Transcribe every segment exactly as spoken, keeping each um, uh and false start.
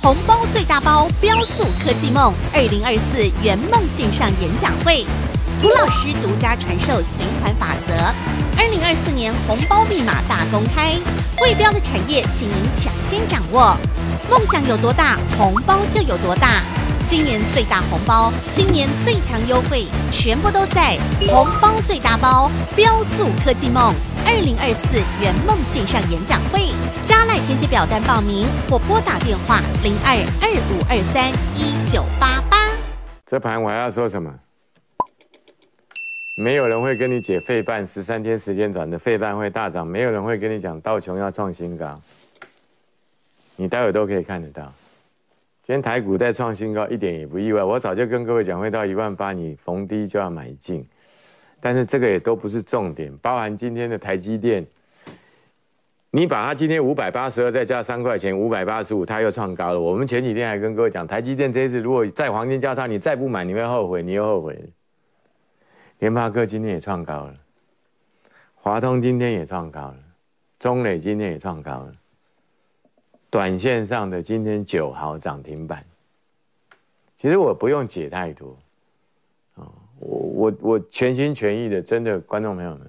红包最大包，标速科技梦二零二四圆梦线上演讲会，涂老师独家传授循环法则。二零二四年红包密码大公开，会标的产业，请您抢先掌握。梦想有多大，红包就有多大。今年最大红包，今年最强优惠，全部都在红包最大包，标速科技梦二零二四圆梦线上演讲会。加赖填写表单报名，或拨打电话零二二五二三一九八八。 这盘我还要说什么？没有人会跟你解费半十三天时间转的费半会大涨，没有人会跟你讲道琼要创新高，你待会都可以看得到。今天台股在创新高，一点也不意外。我早就跟各位讲，会到一万八，你逢低就要买进。但是这个也都不是重点，包含今天的台积电，你把它今天五百八十二再加三块钱，五百八十五，它又创高了。我们前几天还跟各位讲，台积电这一次如果再黄金交叉，你再不买，你会后悔，你又后悔。联发科今天也创高了，华通今天也创高了，中磊今天也创高了。短线上的今天九豪涨停板，其实我不用解太多，啊、哦，我我我全心全意的，真的观众朋友们，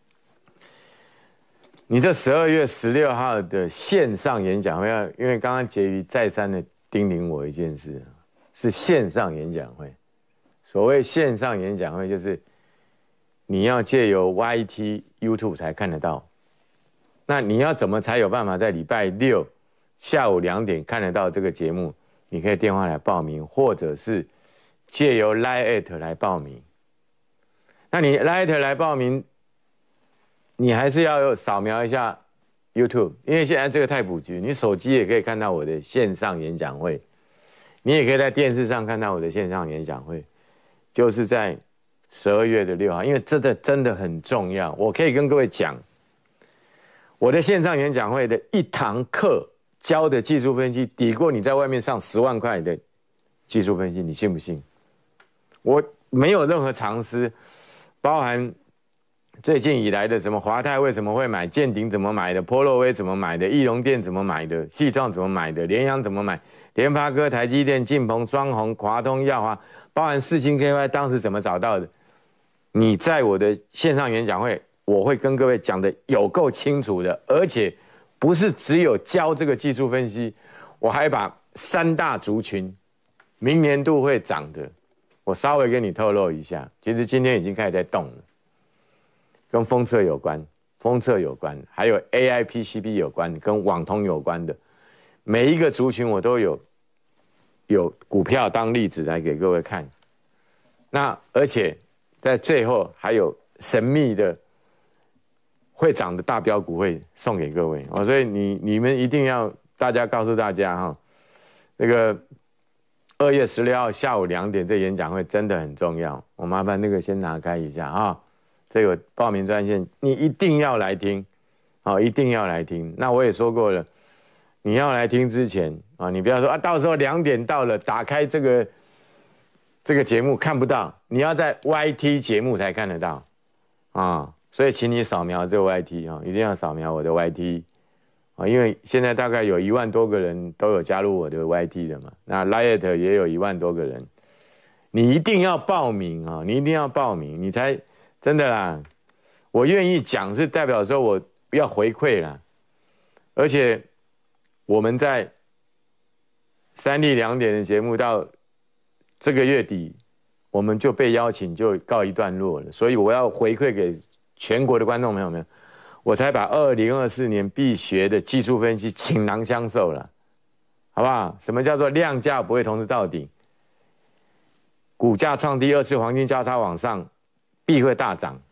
你这十二月十六号的线上演讲会，因为刚刚婕妤再三的叮咛我一件事，是线上演讲会。所谓线上演讲会，就是你要借由 Y T、YouTube 才看得到。那你要怎么才有办法在礼拜六下午两点看得到这个节目？你可以电话来报名，或者是借由 Line@ 来报名。那你 Line@ 来报名，你还是要扫描一下 YouTube， 因为现在这个太普及，你手机也可以看到我的线上演讲会，你也可以在电视上看到我的线上演讲会，就是在十二月的六号，因为真的真的很重要。我可以跟各位讲，我的线上演讲会的一堂课教的技术分析，抵过你在外面上十万块的技术分析，你信不信？我没有任何常识，包含最近以来的什么华泰为什么会买，建鼎怎么买的，波洛威怎么买的，义隆电怎么买的，细创怎么买的，联阳怎么买，联发科、台积电、晋鹏、双鸿、华通、耀华，包含世芯 K Y 当时怎么找到的，你在我的线上演讲会，我会跟各位讲的有够清楚的，而且不是只有教这个技术分析，我还把三大族群明年度会涨的，我稍微跟你透露一下。其实今天已经开始在动了，跟封测有关，封测有关，还有 A I P C B 有关，跟网通有关的，每一个族群我都有有股票当例子来给各位看。那而且在最后还有神秘的会涨的大标股会送给各位哦，所以你你们一定要大家告诉大家哈，那个二月十六号下午两点这演讲会真的很重要，我麻烦那个先拿开一下哈，这个报名专线你一定要来听，好，一定要来听。那我也说过了，你要来听之前啊，你不要说啊，到时候两点到了，打开这个这个节目看不到，你要在 Y T 节目才看得到啊。所以请你扫描这个 Y T 啊，一定要扫描我的 Y T 啊，因为现在大概有一万多个人都有加入我的 Y T 的嘛，那 Line 也有一万多个人，你一定要报名啊，你一定要报名，你才真的啦。我愿意讲是代表说我要回馈啦，而且我们在三立两点的节目到这个月底，我们就被邀请就告一段落了，所以我要回馈给全国的观众朋友们，我才把二零二四年必学的技术分析倾囊相授了，好不好？什么叫做量价不会同时到顶？股价创第二次黄金交叉往上，必会大涨。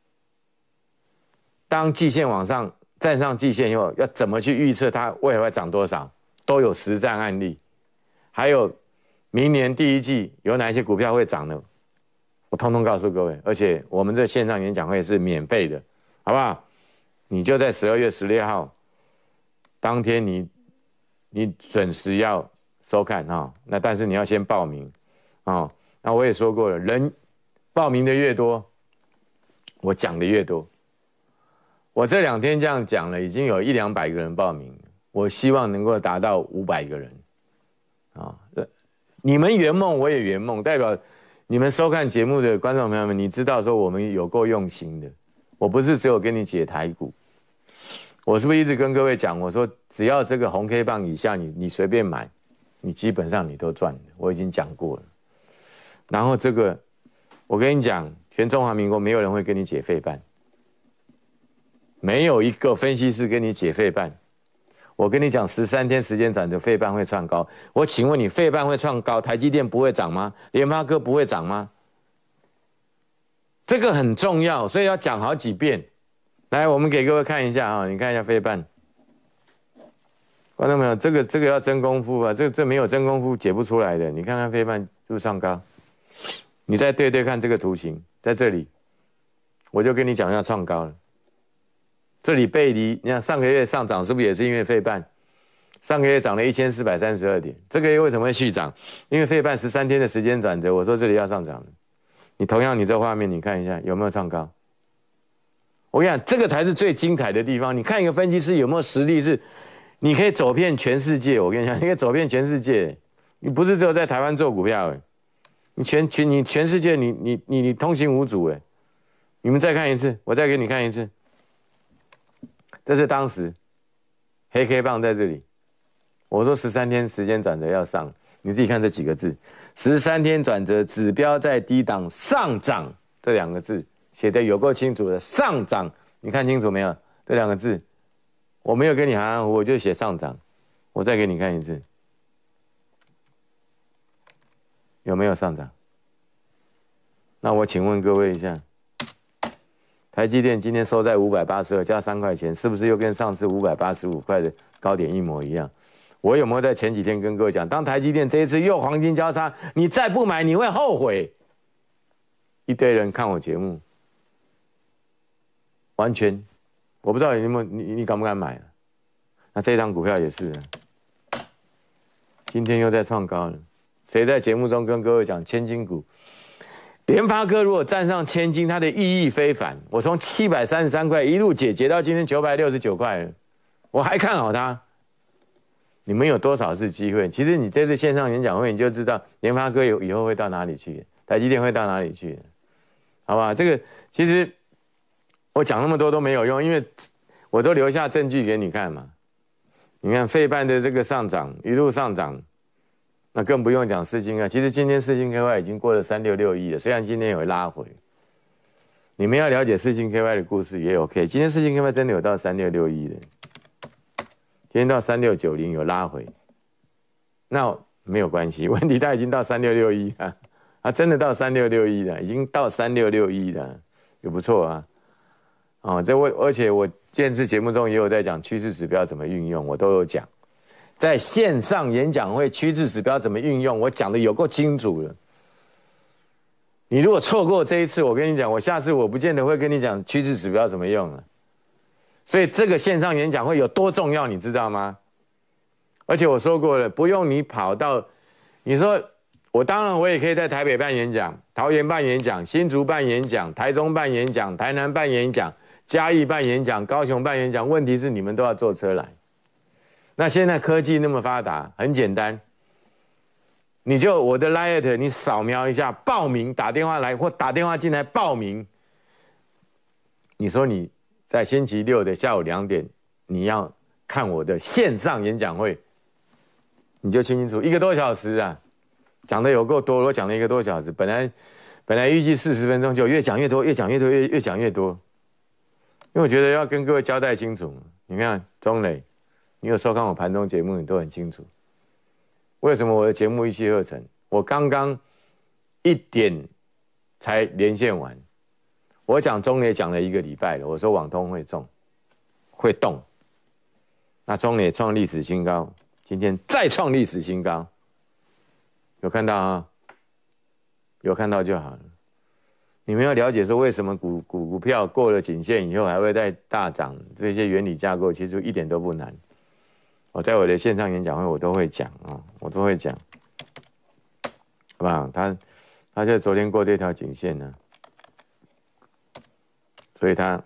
当季线往上站上季线以后，要怎么去预测它未来会涨多少？都有实战案例，还有明年第一季有哪一些股票会涨呢？我通通告诉各位，而且我们这线上演讲会是免费的，好不好？你就在十二月十六号当天你，你你准时要收看哈、哦。那但是你要先报名啊、哦。那我也说过了，人报名的越多，我讲的越多。我这两天这样讲了，已经有一两百个人报名，我希望能够达到五百个人， 你们圆梦，我也圆梦，代表你们收看节目的观众朋友们，你知道说我们有够用心的。我不是只有跟你解台股，我是不是一直跟各位讲，我说只要这个红 K 棒以下，你你随便买，你基本上你都赚了，我已经讲过了。然后这个，我跟你讲，全中华民国没有人会跟你解费半，没有一个分析师跟你解费半。我跟你讲，十三天时间转折，费半会创高。我请问你，费半会创高，台积电不会涨吗？联发科不会涨吗？这个很重要，所以要讲好几遍。来，我们给各位看一下啊，你看一下费半，观众朋友，这个这个要真功夫啊，这这没有真功夫解不出来的。你看看费半是不是创高？你再对对看这个图形，在这里，我就跟你讲要创高了。这里背离，你看上个月上涨是不是也是因为费半？上个月涨了一千四百三十二点，这个月为什么会续涨？因为费半十三天的时间转折，我说这里要上涨了。你同样，你这画面你看一下有没有创高？我跟你讲，这个才是最精彩的地方。你看一个分析师有没有实力，是你可以走遍全世界。我跟你讲，你可以走遍全世界，你不是只有在台湾做股票哎，你全全你全世界你你你你通行无阻哎。你们再看一次，我再给你看一次。这是当时黑 K 棒在这里，我说十三天时间转折要上，你自己看这几个字，十三天转折指标在低档上涨这两个字写得有够清楚的，上涨，你看清楚没有？这两个字，我没有跟你含含糊，我就写上涨，我再给你看一次，有没有上涨？那我请问各位一下。台积电今天收在五百八十二加三块钱，是不是又跟上次五百八十五块的高点一模一样？我有没有在前几天跟各位讲，当台积电这一次又黄金交叉，你再不买你会后悔。一堆人看我节目，完全我不知道你有没有你你敢不敢买？那这张股票也是，今天又在创高了。谁在节目中跟各位讲千金股？联发科如果站上千金，它的意义非凡。我从七百三十三块一路解解到今天九百六十九块，我还看好它。你们有多少次机会？其实你这次线上演讲会，你就知道联发科有以后会到哪里去，台积电会到哪里去，好吧？这个其实我讲那么多都没有用，因为我都留下证据给你看嘛。你看费半的这个上涨，一路上涨。那更不用讲世晶啊，其实今天世晶 K Y 已经过了三六六亿了，虽然今天有拉回。你们要了解世晶 K Y 的故事也 OK， 今天世晶 K Y 真的有到三六六亿的，今天到三六九零有拉回，那没有关系，问题它已经到三六六亿了，它真的到三六六亿了，已经到三六六亿了，也不错啊。哦，这我而且我这次节目中也有在讲趋势指标怎么运用，我都有讲。在线上演讲会趋势指标怎么运用，我讲的有够清楚了。你如果错过这一次，我跟你讲，我下次我不见得会跟你讲趋势指标怎么用了。所以这个线上演讲会有多重要，你知道吗？而且我说过了，不用你跑到，你说我当然我也可以在台北办演讲、桃园办演讲、新竹办演讲、台中办演讲、台南办演讲、嘉义办演讲、高雄办演讲。问题是你们都要坐车来。那现在科技那么发达，很简单，你就我的 Line， 你扫描一下，报名，打电话来或打电话进来报名。你说你在星期六的下午两点，你要看我的线上演讲会，你就清清楚，一个多小时啊，讲的有够多，我讲了一个多小时，本来本来预计四十分钟，就越讲越多，越讲越多，越越讲越多，因为我觉得要跟各位交代清楚。你看钟磊。你有收看我盘中节目，你都很清楚，为什么我的节目一气呵成？我刚刚一点才连线完，我讲中磊讲了一个礼拜了，我说网通会中，会动，那中磊创历史新高，今天再创历史新高，有看到啊？有看到就好了。你们要了解说为什么股股股票过了颈线以后还会再大涨，这些原理架构其实一点都不难。我在我的线上演讲会我都会讲啊，我都会讲，好不好？他他就昨天过这条颈线呢，所以他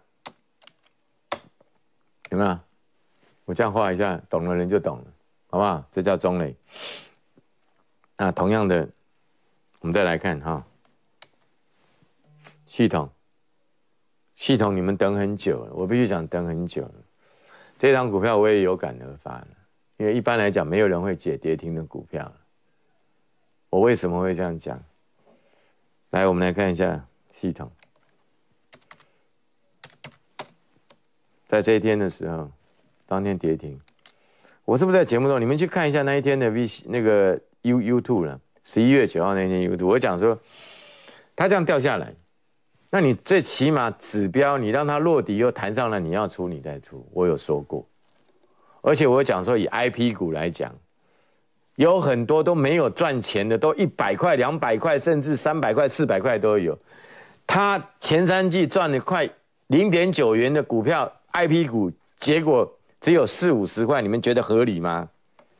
有没有？我这样画一下，懂的人就懂了，好不好？这叫中磊。 那同样的，我们再来看哈，系统，系统你们等很久了，我必须讲等很久了。这张股票我也有感而发了，因为一般来讲没有人会解跌停的股票。我为什么会这样讲？来，我们来看一下系统，在这一天的时候，当天跌停。我是不是在节目中？你们去看一下那一天的 V 那个 U YouTube 了，十一月九号那天 YouTube， 我讲说，它这样掉下来，那你最起码指标你让它落底又弹上来，你要出你再出，我有说过。而且我讲说以 I P 股来讲，有很多都没有赚钱的，都一百块、两百块，甚至三百块、四百块都有。它前三季赚了快零点九元的股票 I P 股，结果只有四五十块，你们觉得合理吗？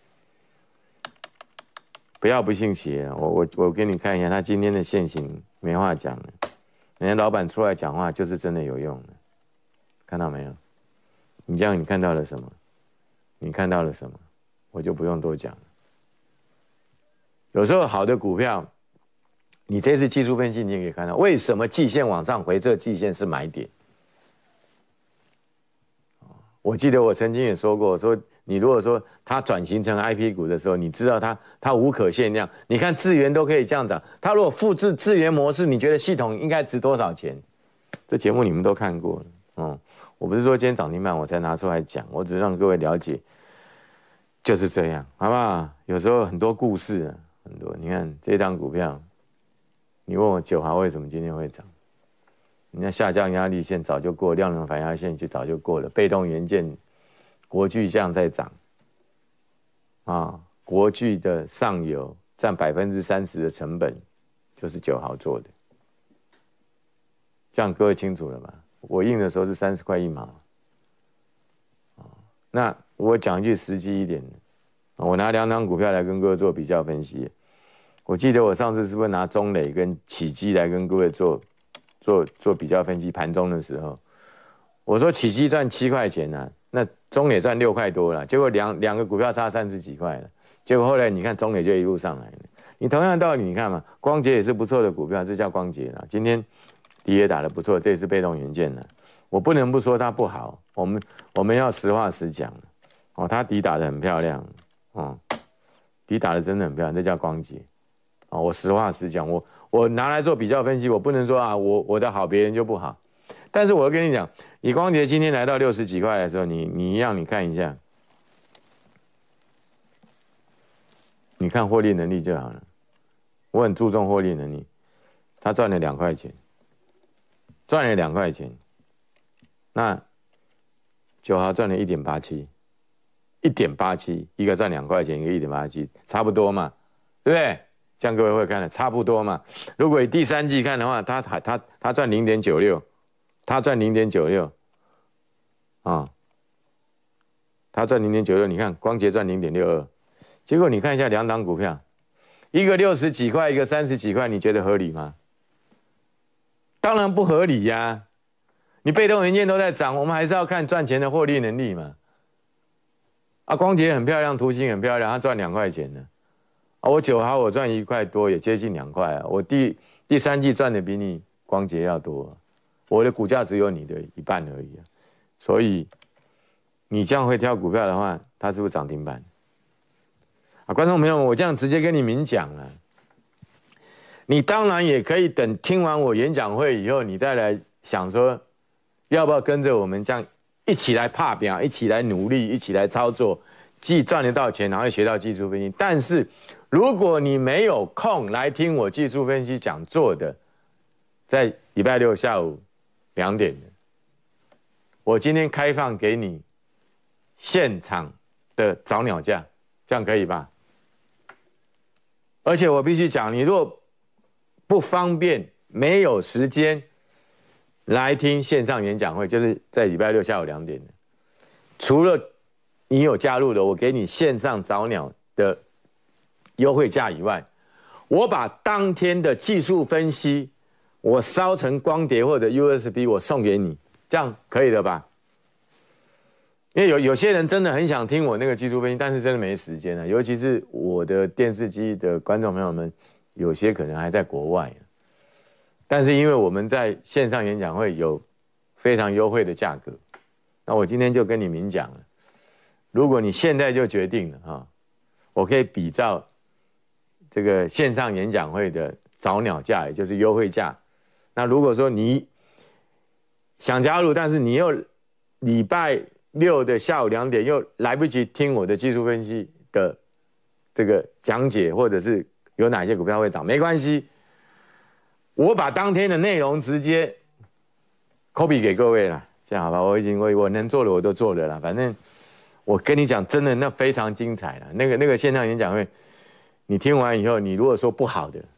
不要不信邪，我我我给你看一下他今天的现行，没话讲了。人家老板出来讲话就是真的有用的，看到没有？你这样你看到了什么？你看到了什么？我就不用多讲了。有时候好的股票，你这次技术分析你也可以看到，为什么季线往上回撤，季线是买点。我记得我曾经也说过，说你如果说它转型成 I P 股的时候，你知道它它无可限量。你看智原都可以这样涨，它如果复制智原模式，你觉得系统应该值多少钱？这节目你们都看过了，嗯，我不是说今天涨停板我才拿出来讲，我只是让各位了解，就是这样，好不好？有时候很多故事啊，很多。你看这张股票，你问我九豪为什么今天会涨？人家下降压力线早就过，量能反压线就早就过了，被动元件、国巨这样在涨，啊，国巨的上游占百分之三十的成本，就是九豪做的，这样各位清楚了吗？我印的时候是三十块一毛，啊，那我讲一句实际一点的，我拿两档股票来跟各位做比较分析，我记得我上次是不是拿中磊跟启基来跟各位做？做做比较分析，盘中的时候，我说启基赚七块钱啊，那中磊赚六块多了，结果两两个股票差三十几块了，结果后来你看中磊就一路上来了。你同样的道理，你看嘛，光捷也是不错的股票，这叫光捷啦。今天底也打得不错，这也是被动元件的，我不能不说它不好，我们我们要实话实讲哦，它底打得很漂亮哦，底打得真的很漂亮，这叫光捷哦，我实话实讲，我。我拿来做比较分析，我不能说啊，我我的好，别人就不好。但是我要跟你讲，以光捷今天来到六十几块的时候，你你一样，你看一下，你看获利能力就好了。我很注重获利能力，他赚了两块钱，赚了两块钱，那九豪赚了一点八七，一点八七，一个赚两块钱，一个一点八七，差不多嘛，对不对？这样各位会看的差不多嘛？如果以第三季看的话，他他他赚零点九六，他赚零点九六，啊，他赚零点九六，你看光捷赚零点六二，结果你看一下两档股票，一个六十几块，一个三十几块，你觉得合理吗？当然不合理呀、啊！你被动元件都在涨，我们还是要看赚钱的获利能力嘛。啊，光捷很漂亮，图形很漂亮，它赚两块钱呢。啊，我九豪我赚一块多，也接近两块啊。我第第三季赚的比你光捷要多、啊，我的股价只有你的一半而已啊。所以你这样会挑股票的话，它是不是涨停板？啊，观众朋友们，我这样直接跟你明讲了。你当然也可以等听完我演讲会以后，你再来想说，要不要跟着我们这样一起来拍表，一起来努力，一起来操作，既赚得到钱，然后学到技术分析。但是如果你没有空来听我技术分析讲座的，在礼拜六下午两点的，我今天开放给你现场的早鸟价，这样可以吧？而且我必须讲，你如果不方便、没有时间来听线上演讲会，就是在礼拜六下午两点的，除了你有加入的，我给你线上早鸟的优惠价以外，我把当天的技术分析，我烧成光碟或者 U S B， 我送给你，这样可以了吧？ 因为有有些人真的很想听我那个技术分析，但是真的没时间啊。尤其是我的电视机的观众朋友们，有些可能还在国外，但是因为我们在线上演讲会有非常优惠的价格，那我今天就跟你明讲了。如果你现在就决定了哈，我可以比照这个线上演讲会的早鸟价，也就是优惠价。那如果说你想加入，但是你又礼拜六的下午两点又来不及听我的技术分析的这个讲解，或者是有哪些股票会涨，没关系，我把当天的内容直接 copy 给各位了，这样好吧？我已经我我能做的我都做了啦，反正我跟你讲，真的那非常精彩了。那个那个线上演讲会，你听完以后，你如果说不好的，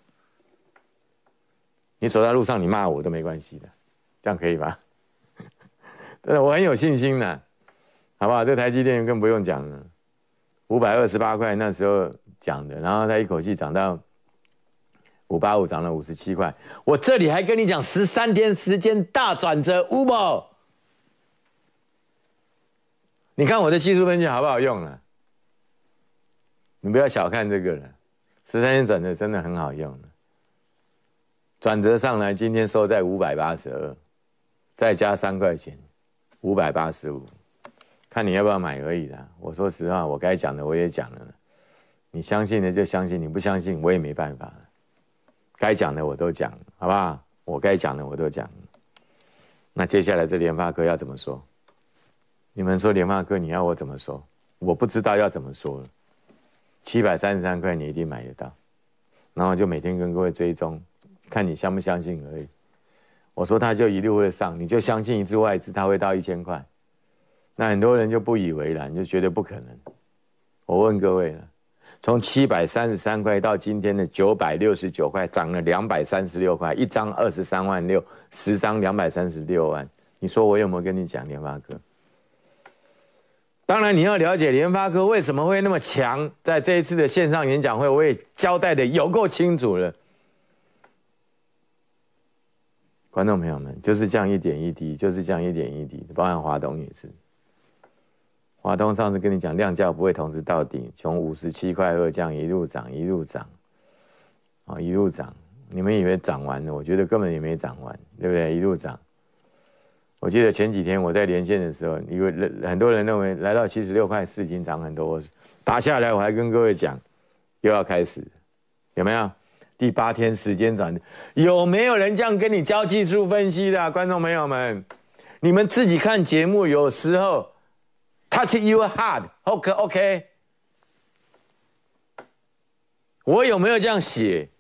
你走在路上你骂我都没关系的，这样可以吧？真的我很有信心的。好不好？这台积电更不用讲了，五百二十八块那时候讲的，然后它一口气涨到五八五，涨了五十七块。我这里还跟你讲十三天时间大转折 ，Uber， 你看我的技术分析好不好用了？你不要小看这个了，十三天转折真的很好用了。转折上来，今天收在五百八十二，再加三块钱，五百八十五。看你要不要买而已啦。我说实话，我该讲的我也讲了，你相信的就相信，你不相信我也没办法。该讲的我都讲了，好不好？我该讲的我都讲了。那接下来这联发科要怎么说？你们说联发科你要我怎么说？我不知道要怎么说了。七百三十三块你一定买得到，然后就每天跟各位追踪，看你相不相信而已。我说它就一路会上，你就相信一只外资它会到一千块。那很多人就不以为然，就觉得不可能。我问各位了，从七百三十三块到今天的九百六十九块，涨了两百三十六块，一张二十三万六，十张两百三十六万。你说我有没有跟你讲联发科？当然你要了解联发科为什么会那么强，在这一次的线上演讲会，我也交代的有够清楚了。观众朋友们，就是这样一点一滴，就是这样一点一滴，包含华东也是。华东上次跟你讲，量价不会同时到底，从五十七块二这样一路涨，一路涨，啊，一路涨。你们以为涨完了，我觉得根本也没涨完，对不对？一路涨。我记得前几天我在连线的时候，因为很多人认为来到七十六块四已经涨很多，我打下来我还跟各位讲，又要开始，有没有？第八天时间转折，有没有人这样跟你教技术分析的、啊、观众朋友们？你们自己看节目，有时候 touch your heart，OK OK， 我有没有这样写？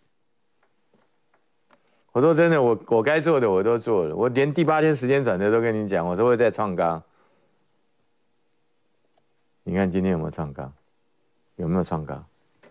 我说真的，我我该做的我都做了，我连第八天时间转折都跟你讲，我说会再创高。你看今天有没有创高？有没有创高？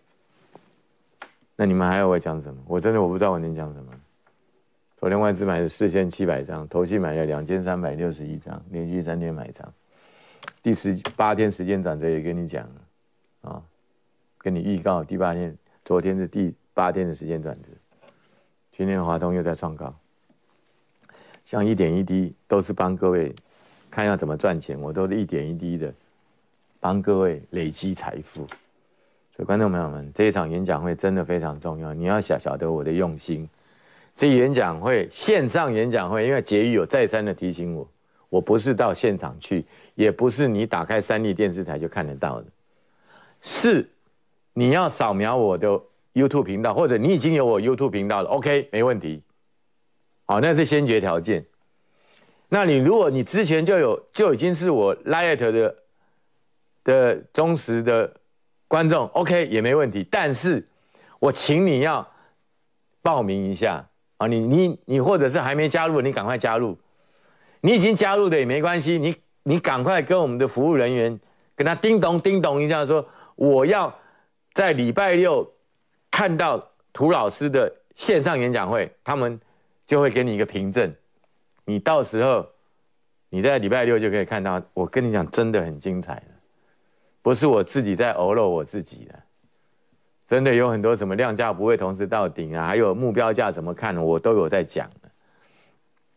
那你们还要我讲什么？我真的我不知道我能讲什么。昨天外资买了四千七百张，投信买了两千三百六十一张，连续三天买张。第十八天时间转折也跟你讲了，啊，跟你预告第八天，昨天是第八天的时间转折，今天华东又在创高。像一点一滴都是帮各位看要怎么赚钱，我都是一点一滴的帮各位累积财富。所以观众朋友们，这一场演讲会真的非常重要，你要晓晓得我的用心。这演讲会线上演讲会，因为捷宇有再三的提醒我，我不是到现场去，也不是你打开三立电视台就看得到的，是你要扫描我的 YouTube 频道，或者你已经有我 YouTube 频道了 ，OK， 没问题。好，那是先决条件。那你如果你之前就有就已经是我 Lite 的的忠实的观众 ，OK 也没问题。但是我请你要报名一下啊，你你你或者是还没加入，你赶快加入。你已经加入的也没关系，你你赶快跟我们的服务人员跟他叮咚叮咚一下说，我要在礼拜六看到涂老师的线上演讲会，他们就会给你一个凭证。你到时候你在礼拜六就可以看到，我跟你讲真的很精彩的，不是我自己在偶漏我自己的，真的有很多什么量价不会同时到顶啊，还有目标价怎么看，我都有在讲。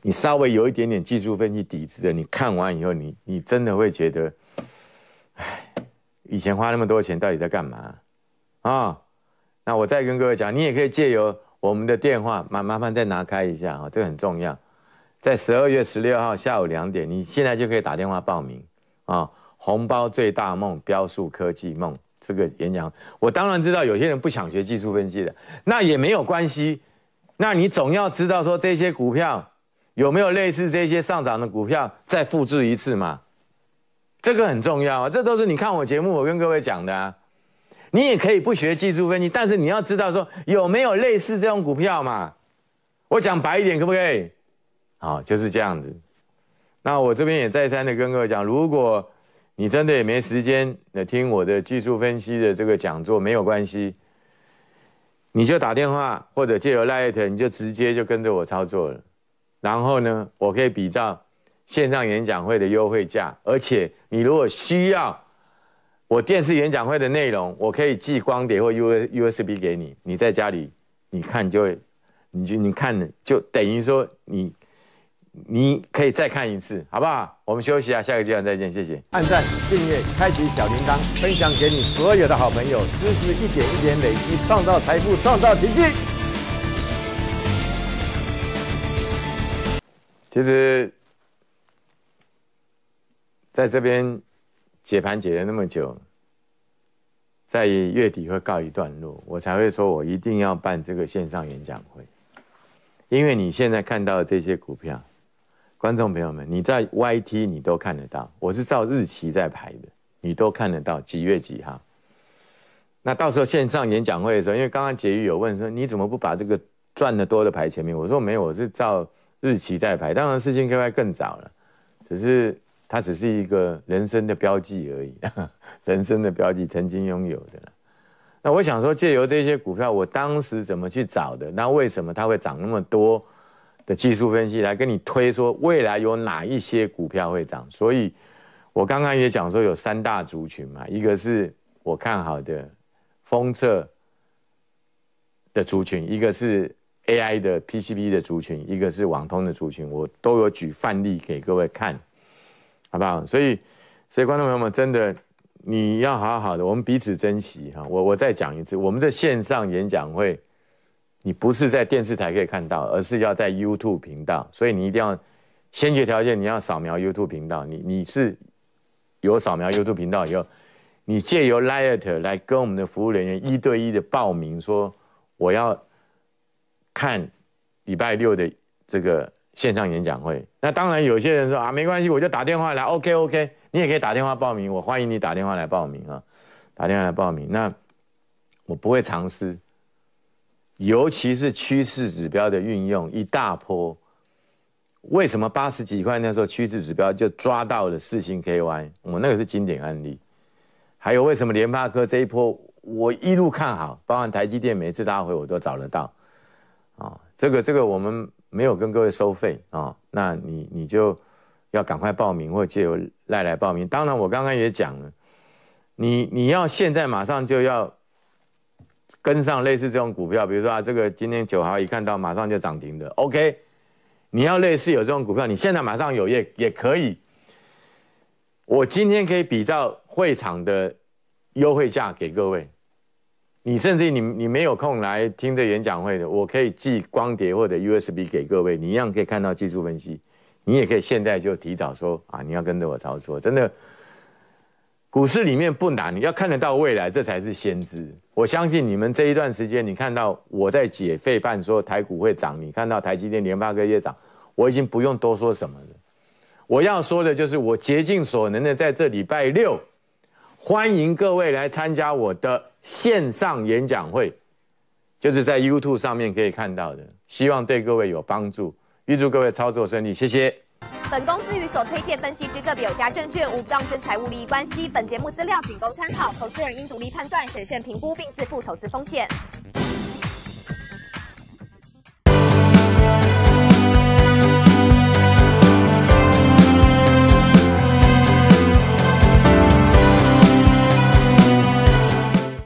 你稍微有一点点技术分析底子的，你看完以后，你你真的会觉得，唉，以前花那么多钱到底在干嘛啊？哦，那我再跟各位讲，你也可以借由我们的电话，麻麻烦再拿开一下啊，这个很重要。在十二月十六号下午两点，你现在就可以打电话报名啊！红包最大梦，标速科技梦这个演讲，我当然知道有些人不想学技术分析的，那也没有关系。那你总要知道说这些股票有没有类似这些上涨的股票再复制一次嘛？这个很重要啊！这都是你看我节目我跟各位讲的啊。你也可以不学技术分析，但是你要知道说有没有类似这种股票嘛？我讲白一点可不可以？好，就是这样子。那我这边也再三的跟各位讲，如果你真的也没时间来听我的技术分析的这个讲座，没有关系，你就打电话或者借由 Line， 你就直接就跟着我操作了。然后呢，我可以比照线上演讲会的优惠价，而且你如果需要我电视演讲会的内容，我可以寄光碟或 U S B 给你，你在家里你看就会，你就你看了就等于说你。你可以再看一次，好不好？我们休息啊，下个阶段再见，谢谢。按赞、订阅、开启小铃铛，分享给你所有的好朋友，知识一点一点累积，创造财富，创造奇迹。其实，在这边解盘解了那么久，在月底会告一段落，我才会说我一定要办这个线上演讲会，因为你现在看到的这些股票。观众朋友们，你在 Y T 你都看得到，我是照日期在排的，你都看得到几月几号。那到时候线上演讲会的时候，因为刚刚婕妤有问说你怎么不把这个赚得多的排前面？我说没有，我是照日期在排。当然世芯 K Y 更早了，只是它只是一个人生的标记而已，人生的标记曾经拥有的了。那我想说，借由这些股票，我当时怎么去找的？那为什么它会涨那么多？的技术分析来跟你推说未来有哪一些股票会涨，所以我刚刚也讲说有三大族群嘛，一个是我看好的封测的族群，一个是 A I 的 P C B 的族群，一个是网通的族群，我都有举范例给各位看，好不好？所以，所以观众朋友们，真的你要好好的，我们彼此珍惜哈。我我再讲一次，我们这线上演讲会。你不是在电视台可以看到，而是要在 YouTube 频道，所以你一定要先决条件，你要扫描 YouTube 频道。你你是有扫描 YouTube 频道以后，你借由 Line 来跟我们的服务人员一对一的报名，说我要看礼拜六的这个线上演讲会。那当然有些人说啊，没关系，我就打电话来 ，OK OK， 你也可以打电话报名，我欢迎你打电话来报名啊，打电话来报名。那我不会藏私。尤其是趋势指标的运用一大波，为什么八十几块那时候趋势指标就抓到了世芯 K Y？ 我那个是经典案例。还有为什么联发科这一波我一路看好，包含台积电每一次拉回我都找得到啊。这个这个我们没有跟各位收费啊，那你你就要赶快报名或借由赖来报名。当然我刚刚也讲了，你你要现在马上就要。跟上类似这种股票，比如说啊，这个今天九号一看到马上就涨停的 ，OK， 你要类似有这种股票，你现在马上有也也可以。我今天可以比照会场的优惠价给各位，你甚至你你没有空来听这演讲会的，我可以寄光碟或者 U S B 给各位，你一样可以看到技术分析，你也可以现在就提早说啊，你要跟着我操作，真的。股市里面不难，你要看得到未来，这才是先知。我相信你们这一段时间，你看到我在解费半说台股会涨，你看到台积电、联发科也涨，我已经不用多说什么了。我要说的就是，我竭尽所能的在这礼拜六，欢迎各位来参加我的线上演讲会，就是在 YouTube 上面可以看到的，希望对各位有帮助，预祝各位操作顺利，谢谢。 本公司与所推荐分析之个别有价证券无不当之财务利益关系。本节目资料仅供参考，投资人应独立判断、审慎评估并自负投资风险。